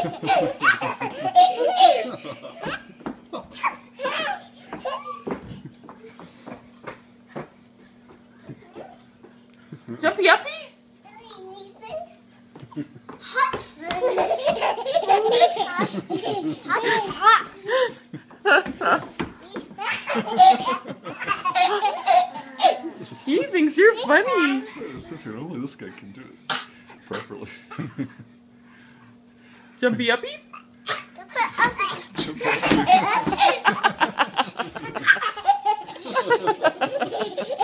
Jumpy uppy? He thinks you're funny. Sophia, only this guy can do it properly. Jumpy uppy? Jumpy uppy.